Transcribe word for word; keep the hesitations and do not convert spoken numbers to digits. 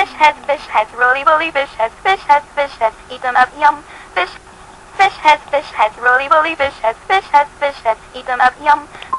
Fish heads, fish heads, roly poly fish heads, fish heads, fish heads, eat them up, yum. Fish, fish heads, fish heads, roly poly fish heads, fish heads, fish heads, eat them up, yum.